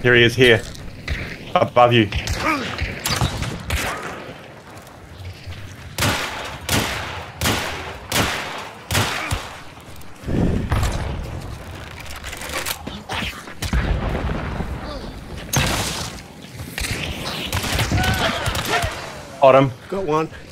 Here he is, here. Above you. Got him. Got one.